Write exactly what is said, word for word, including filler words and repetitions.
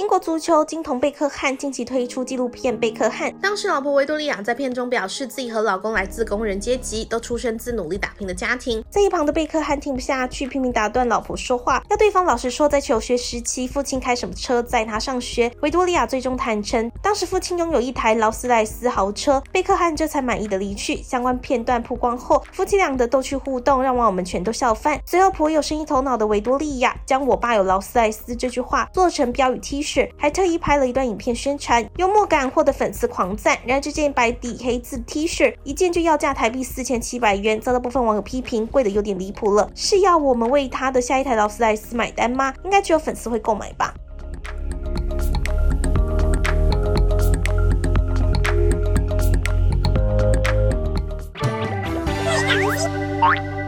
英国足球金童贝克汉近期推出纪录片《贝克汉》，当时老婆维多利亚在片中表示，自己和老公来自工人阶级，都出身自努力打拼的家庭。在一旁的贝克汉听不下去，拼命打断老婆说话，要对方老实说，在求学时期父亲开什么车载他上学。维多利亚最终坦诚，当时父亲拥有一台劳斯莱斯豪车，贝克汉这才满意的离去。相关片段曝光后，夫妻俩的逗趣互动让网友们全都笑翻。随后，颇有生意头脑的维多利亚将我爸有劳斯莱斯这句话做成标语 T 恤，还特意拍了一段影片宣传，幽默感获得粉丝狂赞。然而这件白底黑字 T 恤一件就要价台币四千七百元，遭到部分网友批评贵的有点离谱了，是要我们为他的下一台劳斯莱斯买单吗？应该只有粉丝会购买吧。 Bye.